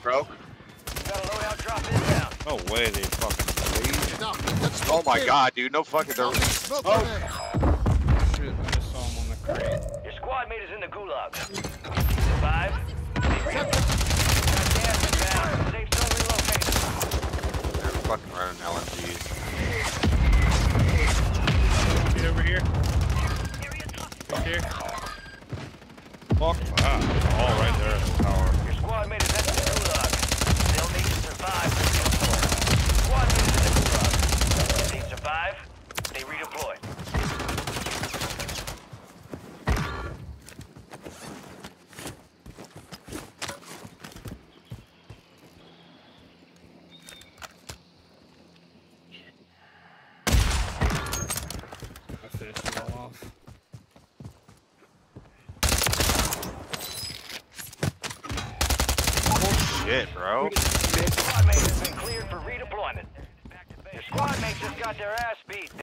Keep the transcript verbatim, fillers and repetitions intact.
bro. Got a loadout drop inbound. No way they fucking leave. Oh my god, dude. No fucking. Oh. Shit, I just saw him on the crate. Your squad mate is in the gulag. Survive. Got gas inbound. Safe zone relocated. They're fucking running L M Gs. Get over here. Right here. Fuck that. All right there in the tower. Your squad mate is at the gulag. They'll need to survive. Squad mate is in the gulag. If they survive, they redeploy. I finished them all off. Shit, bro. Squad mate has been cleared for redeployment. Your squad mates just got their ass beat.